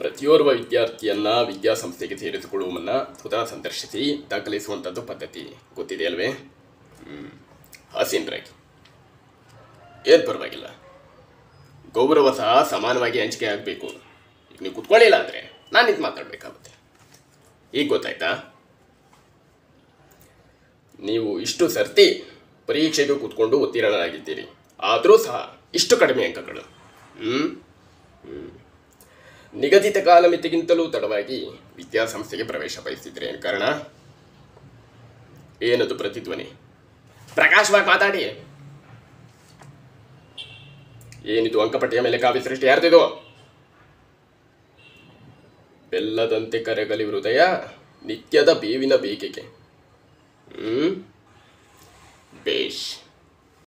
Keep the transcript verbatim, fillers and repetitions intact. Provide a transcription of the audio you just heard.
ಪ್ರತಿಯೋರ್ವ ವಿದ್ಯಾರ್ಥಿಯನ್ನ ವಿದ್ಯಾಸಂಸ್ಥೆಗೆ ಸೇರಿಸಿಕೊಳ್ಳುವ ಮುನ್ನ ಸ್ವತಃ ಸಂದರ್ಶಿಸಿ ದಾಖಲಿಸುವಂಥದ್ದು ಪದ್ಧತಿ ಗೊತ್ತಿದೆ ಅಲ್ವೇ? ಹ್ಞೂ ಹಸೀನ್ರಾಗಿ ಏನು ಪರವಾಗಿಲ್ಲ, ಗೌರವ ಸಹ ಸಮಾನವಾಗಿ ಹಂಚಿಕೆ ಆಗಬೇಕು. ಈಗ ನೀವು ಕುತ್ಕೊಳ್ಳಿಲ್ಲ ಅಂದರೆ ನಾನು ಇದು ಮಾತಾಡಬೇಕಾಗುತ್ತೆ. ಈಗ ಗೊತ್ತಾಯ್ತಾ? ನೀವು ಇಷ್ಟು ಸರ್ತಿ ಪರೀಕ್ಷೆಗೆ ಕೂತ್ಕೊಂಡು ಉತ್ತೀರ್ಣರಾಗಿದ್ದೀರಿ, ಆದರೂ ಸಹ ಇಷ್ಟು ಕಡಿಮೆ ಅಂಕಗಳು. ಹ್ಞೂ ಹ್ಞೂ ನಿಗದಿತ ಕಾಲಮಿತಿಗಿಂತಲೂ ತಡವಾಗಿ ವಿದ್ಯಾಸಂಸ್ಥೆಗೆ ಪ್ರವೇಶ ಬಯಸಿದ್ರೆ ಏನು ಕಾರಣ? ಏನದು ಪ್ರತಿಧ್ವನಿ? ಪ್ರಕಾಶವಾಗಿ ಮಾತಾಡಿ. ಏನಿದು ಅಂಕಪಟ್ಟಿಯ ಮೇಲೆ ಕಾವ್ಯ ಸೃಷ್ಟಿ ಯಾರ್ದಿದು? ಬೆಲ್ಲದಂತೆ ಕರಗಲಿ ಹೃದಯ ನಿತ್ಯದ ಬೇವಿನ ಬೇಕೆಗೆ. ಹ್ಮ್ ಬೇಷ್.